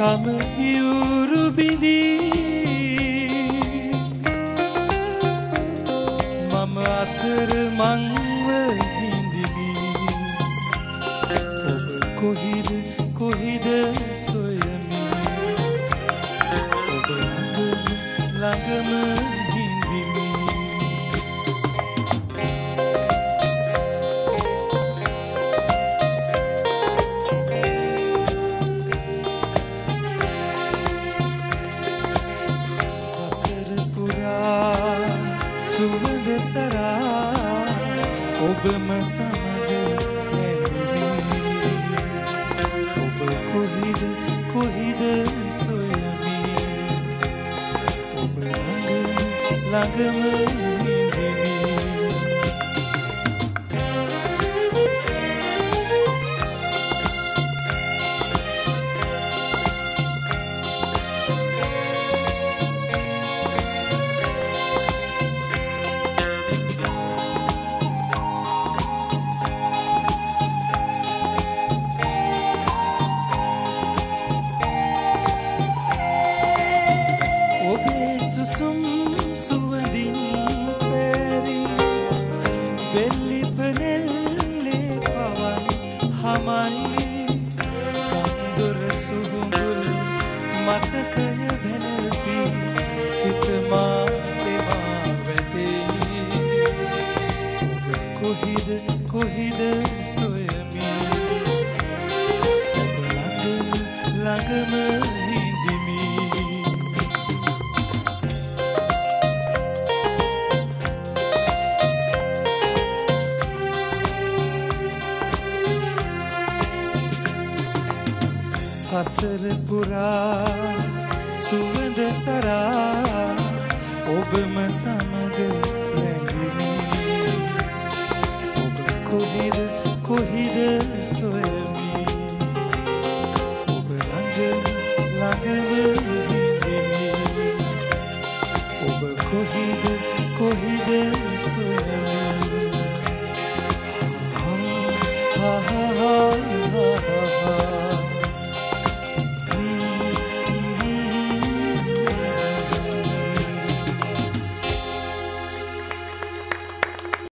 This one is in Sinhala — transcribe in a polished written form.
කම යුරු බිඳී මම අතර මංව හිඳිමි ඔබ කොහිද කොහිද සොයමි ඔබ ළඟම හිඳිමි සුවඳ සරා ඔබම සමග ඇවිදිමි ඔබ කොහිද කොහිද සොයමි ඔබ ළඟම හිඳිමි සුවඳින් පැරි වෙල්ලි පනෙල්ලේ පවන් හමයි කන්දොර සුහුඹුල් මතකය වැළපි සිත මා දෙමා වැටේ ඔබ කොහිද කොහිද සොයමි ඔබ ළඟම හිඳිමි සසර පුරා සුවඳ සරා ඔබම සමග රැඳිමි ඔබ කොහිද කොහිද සොයමි ඔබ ළඟම හිඳිමි ඔබ කොහිද